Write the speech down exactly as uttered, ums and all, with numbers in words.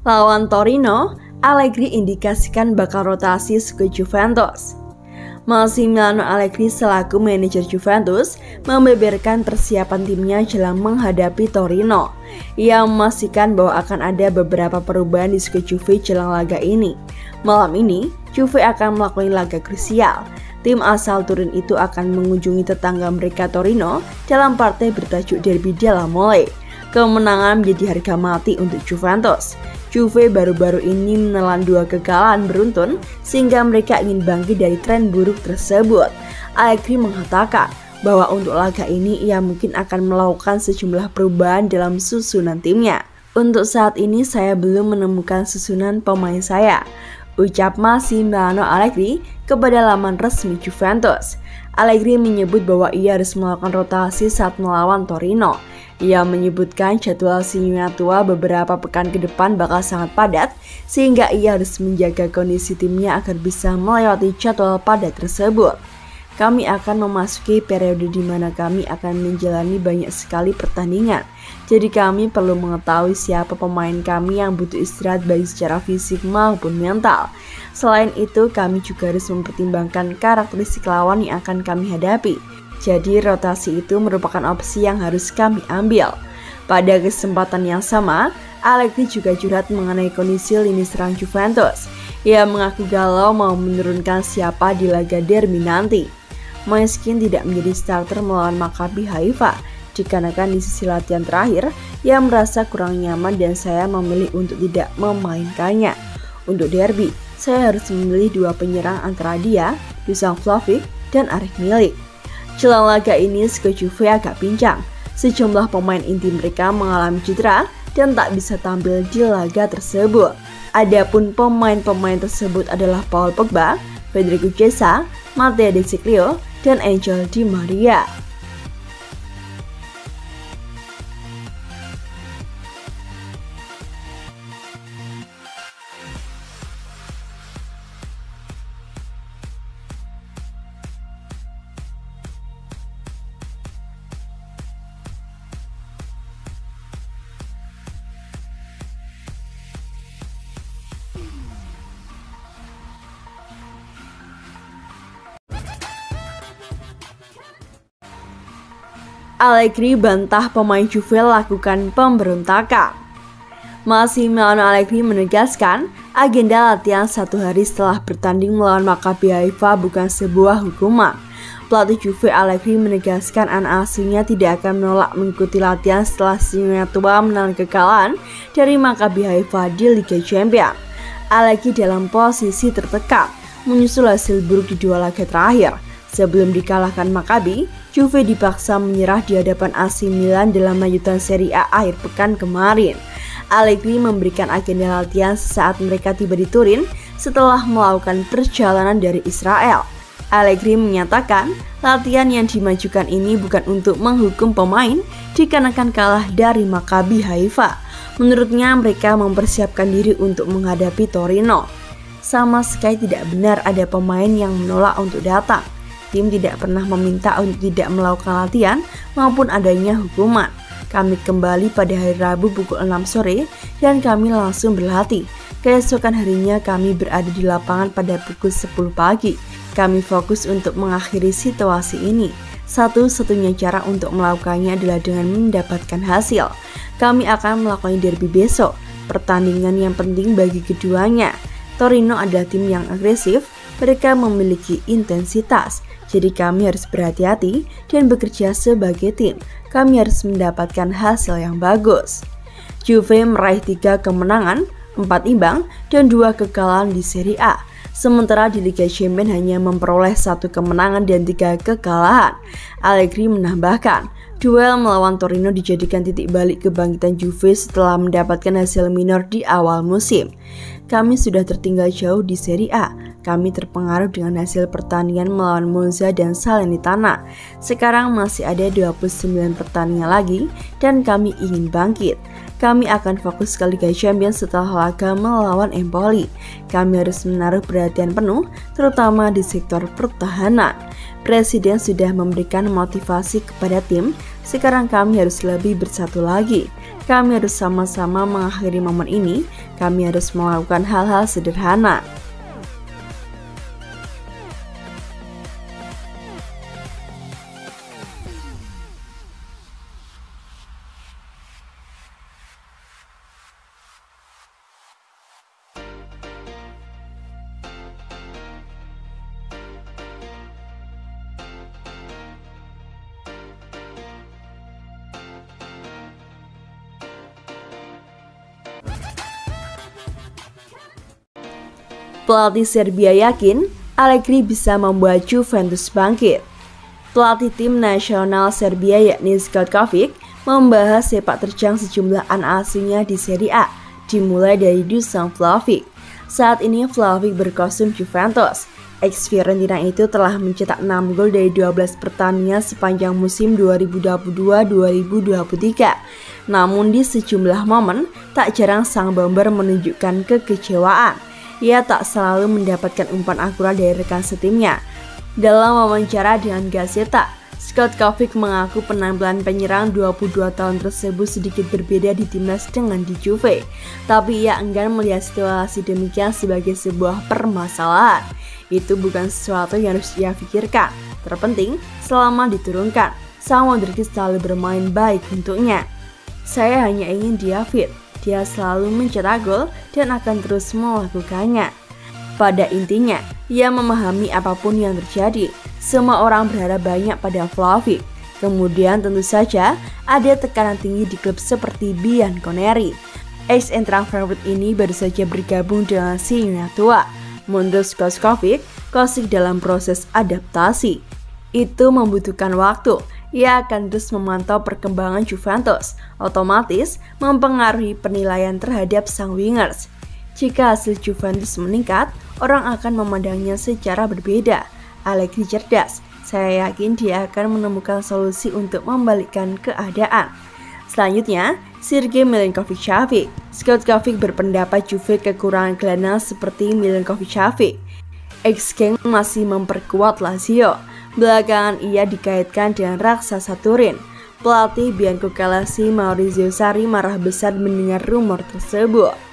Lawan Torino, Allegri indikasikan bakal rotasi ke Juventus. Massimiliano Allegri selaku manajer Juventus membeberkan persiapan timnya jelang menghadapi Torino. Ia memastikan bahwa akan ada beberapa perubahan di skuad Juve jelang laga ini. Malam ini, Juve akan melakukan laga krusial. Tim asal Turin itu akan mengunjungi tetangga mereka Torino dalam partai bertajuk Derby della Mole. Kemenangan menjadi harga mati untuk Juventus. Juve baru-baru ini menelan dua kekalahan beruntun sehingga mereka ingin bangkit dari tren buruk tersebut. Allegri mengatakan bahwa untuk laga ini ia mungkin akan melakukan sejumlah perubahan dalam susunan timnya. Untuk saat ini saya belum menemukan susunan pemain saya, ucap Massimiliano Allegri kepada laman resmi Juventus. Allegri menyebut bahwa ia harus melakukan rotasi saat melawan Torino. Ia menyebutkan jadwal Singoeira tua beberapa pekan ke depan bakal sangat padat, sehingga ia harus menjaga kondisi timnya agar bisa melewati jadwal padat tersebut. Kami akan memasuki periode di mana kami akan menjalani banyak sekali pertandingan. Jadi kami perlu mengetahui siapa pemain kami yang butuh istirahat baik secara fisik maupun mental. Selain itu, kami juga harus mempertimbangkan karakteristik lawan yang akan kami hadapi. Jadi rotasi itu merupakan opsi yang harus kami ambil. Pada kesempatan yang sama, Allegri juga curhat mengenai kondisi lini serang Juventus. Ia mengaku galau mau menurunkan siapa di laga derby nanti. Moiskin tidak menjadi starter melawan Maccabi Haifa, dikarenakan di sisi latihan terakhir ia merasa kurang nyaman dan saya memilih untuk tidak memainkannya. Untuk derby, saya harus memilih dua penyerang antara dia, Dusan Vlahovic dan Eric Milik. Jelang laga ini, skuad Juve agak pincang. Sejumlah pemain inti mereka mengalami cedera dan tak bisa tampil di laga tersebut. Adapun pemain-pemain tersebut adalah Paul Pogba, Federico Chiesa, Matteo De Sciglio, dan Angel Di Maria. Allegri bantah pemain Juve lakukan pemberontakan. Massimiliano Allegri menegaskan agenda latihan satu hari setelah bertanding melawan Maccabi Haifa bukan sebuah hukuman. Pelatih Juve Allegri menegaskan anak asuhnya tidak akan menolak mengikuti latihan setelah Singoeira tua menelan kekalahan dari Maccabi Haifa di Liga Champions. Allegri dalam posisi tertekan menyusul hasil buruk di dua laga terakhir. Sebelum dikalahkan Maccabi, Juve dipaksa menyerah di hadapan A C Milan dalam lanjutan Serie A akhir pekan kemarin. Allegri memberikan agenda latihan sesaat mereka tiba di Turin setelah melakukan perjalanan dari Israel. Allegri menyatakan latihan yang dimajukan ini bukan untuk menghukum pemain dikarenakan kalah dari Maccabi Haifa. Menurutnya mereka mempersiapkan diri untuk menghadapi Torino. Sama sekali tidak benar ada pemain yang menolak untuk datang. Tim tidak pernah meminta untuk tidak melakukan latihan maupun adanya hukuman. Kami kembali pada hari Rabu pukul enam sore dan kami langsung berlatih. Keesokan harinya kami berada di lapangan pada pukul sepuluh pagi. Kami fokus untuk mengakhiri situasi ini. Satu-satunya cara untuk melakukannya adalah dengan mendapatkan hasil. Kami akan melakukan derby besok, pertandingan yang penting bagi keduanya. Torino adalah tim yang agresif, mereka memiliki intensitas. Jadi kami harus berhati-hati dan bekerja sebagai tim. Kami harus mendapatkan hasil yang bagus. Juve meraih tiga kemenangan, empat imbang, dan dua kekalahan di Serie A. Sementara di Liga Champions hanya memperoleh satu kemenangan dan tiga kekalahan. Allegri menambahkan, duel melawan Torino dijadikan titik balik kebangkitan Juve setelah mendapatkan hasil minor di awal musim. Kami sudah tertinggal jauh di Serie A. Kami terpengaruh dengan hasil pertandingan melawan Monza dan Salernitana. Sekarang masih ada dua puluh sembilan pertandingan lagi dan kami ingin bangkit. Kami akan fokus ke Liga Champions setelah laga melawan Empoli. Kami harus menaruh perhatian penuh, terutama di sektor pertahanan. Presiden sudah memberikan motivasi kepada tim, sekarang kami harus lebih bersatu lagi. Kami harus sama-sama mengakhiri momen ini kami harus melakukan hal-hal sederhana. Pelatih Serbia yakin Allegri bisa membuat Juventus bangkit. Pelatih tim nasional Serbia yakni Željko Kovic membahas sepak terjang sejumlah anak asuhnya di Serie A, dimulai dari Dusan Vlahovic. Saat ini Vlahovic berkostum Juventus. Ex-Fiorentina itu telah mencetak enam gol dari dua belas pertandingan sepanjang musim dua ribu dua puluh dua dua ribu dua puluh tiga. Namun di sejumlah momen, tak jarang sang bomber menunjukkan kekecewaan. Ia tak selalu mendapatkan umpan akurat dari rekan setimnya. Dalam wawancara dengan Gazeta, Željko Kovic mengaku penampilan penyerang dua puluh dua tahun tersebut sedikit berbeda di timnas dengan di Juve. Tapi ia enggan melihat situasi demikian sebagai sebuah permasalahan. Itu bukan sesuatu yang harus ia pikirkan. Terpenting, selama diturunkan, sang Modric selalu bermain baik untuknya. Saya hanya ingin dia fit. Dia selalu mencetak gol dan akan terus melakukannya. Pada intinya, ia memahami apapun yang terjadi. Semua orang berharap banyak pada Vlahovic. Kemudian tentu saja ada tekanan tinggi di klub seperti Bianconeri. Ex-entrang Frankfurt ini baru saja bergabung dengan si Nyonya tua. Menurut Željko Kovic, Kovic dalam proses adaptasi. Itu membutuhkan waktu. Ia akan terus memantau perkembangan Juventus, otomatis mempengaruhi penilaian terhadap sang wingers. Jika hasil Juventus meningkat, orang akan memandangnya secara berbeda. Allegri cerdas, saya yakin dia akan menemukan solusi untuk membalikkan keadaan. Selanjutnya, Sergej Milinkovic-Savic. Željko Kovic berpendapat Juve kekurangan gelandang seperti Milinkovic-Savic. Ex-Genk masih memperkuat Lazio. Belakangan ia dikaitkan dengan raksasa Turin. Pelatih Bianco Calesi Maurizio Sarri marah besar mendengar rumor tersebut.